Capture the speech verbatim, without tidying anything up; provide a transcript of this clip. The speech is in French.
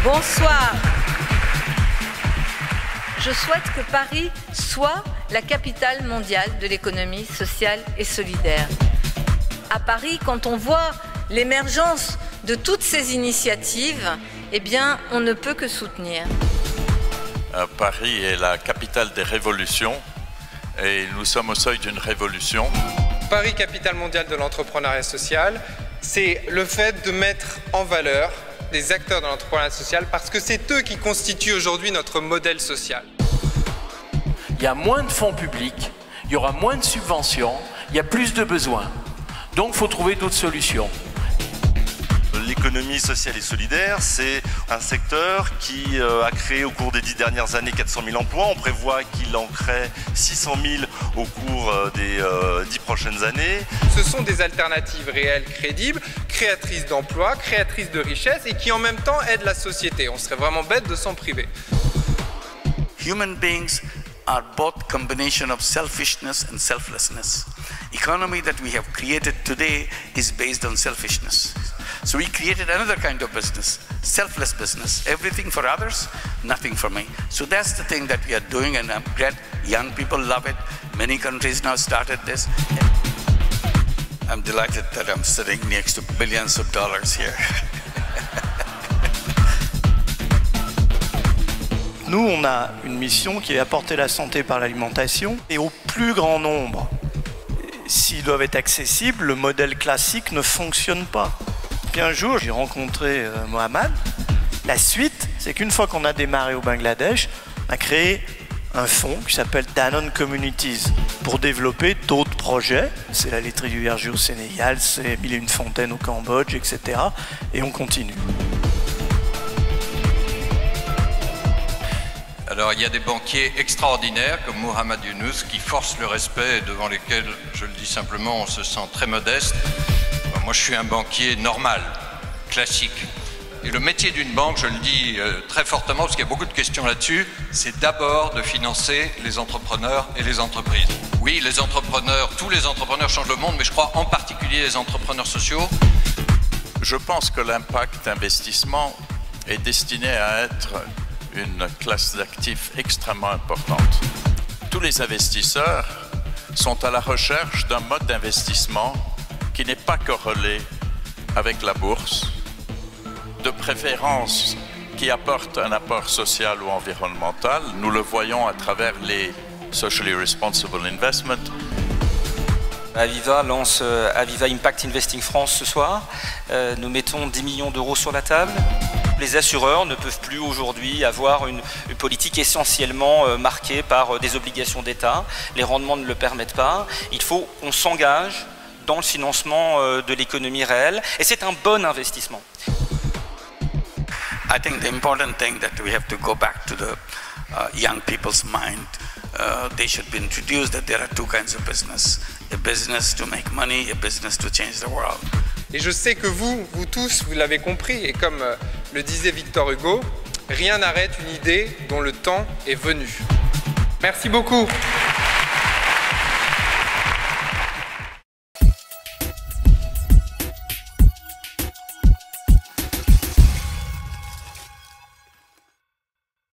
Bonsoir. Je souhaite que Paris soit la capitale mondiale de l'économie sociale et solidaire. À Paris, quand on voit l'émergence de toutes ces initiatives, eh bien, on ne peut que soutenir. Euh, Paris est la capitale des révolutions et nous sommes au seuil d'une révolution. Paris, capitale mondiale de l'entrepreneuriat social, c'est le fait de mettre en valeur les acteurs de l'entrepreneuriat social parce que c'est eux qui constituent aujourd'hui notre modèle social. Il y a moins de fonds publics, il y aura moins de subventions, il y a plus de besoins. Donc il faut trouver d'autres solutions. L'économie sociale et solidaire, c'est un secteur qui euh, a créé au cours des dix dernières années quatre cent mille emplois. On prévoit qu'il en crée six cent mille au cours euh, des euh, dix prochaines années. Ce sont des alternatives réelles, crédibles, créatrices d'emplois, créatrices de richesses et qui en même temps aident la société. On serait vraiment bête de s'en priver. Human beings are both combination of selfishness and selflessness. Economy that we have created today is based on selfishness. So we created another kind of business, selfless business. Everything for others, nothing for me. So that's the thing that we are doing, and I'm glad young people love it. Many countries now started this. I'm delighted that I'm sitting next to billions of dollars here. Nous, on a une mission qui est apporter la santé par l'alimentation et au plus grand nombre. S'ils doivent être accessibles, le modèle classique ne fonctionne pas. Puis un jour, j'ai rencontré euh, Mohamed. La suite, c'est qu'une fois qu'on a démarré au Bangladesh, on a créé un fonds qui s'appelle Danone Communities pour développer d'autres projets. C'est la laiterie du Verger au Sénégal, c'est Mille et une fontaines au Cambodge, et cetera. Et on continue. Alors il y a des banquiers extraordinaires comme Mohamed Younous qui forcent le respect et devant lesquels, je le dis simplement, on se sent très modeste. Moi je suis un banquier normal, classique. Et le métier d'une banque, je le dis euh, très fortement parce qu'il y a beaucoup de questions là-dessus, c'est d'abord de financer les entrepreneurs et les entreprises. Oui, les entrepreneurs, tous les entrepreneurs changent le monde, mais je crois en particulier les entrepreneurs sociaux. Je pense que l'impact d'investissement est destiné à être une classe d'actifs extrêmement importante. Tous les investisseurs sont à la recherche d'un mode d'investissement qui n'est pas corrélé avec la bourse, de préférence qui apporte un apport social ou environnemental. Nous le voyons à travers les Socially Responsible Investment. Aviva lance euh, Aviva Impact Investing France ce soir. Euh, nous mettons dix millions d'euros sur la table. Les assureurs ne peuvent plus aujourd'hui avoir une, une politique essentiellement euh, marquée par euh, des obligations d'État. Les rendements ne le permettent pas. Il faut qu'on s'engage dans le financement euh, de l'économie réelle et c'est un bon investissement. I think the important thing that we have to go back to the uh, young people's mind. Uh, they should be introduced that there are two kinds of business. A business to make money, a business to change the world. Et je sais que vous, vous tous, vous l'avez compris, et comme euh, le disait Victor Hugo, rien n'arrête une idée dont le temps est venu. Merci beaucoup.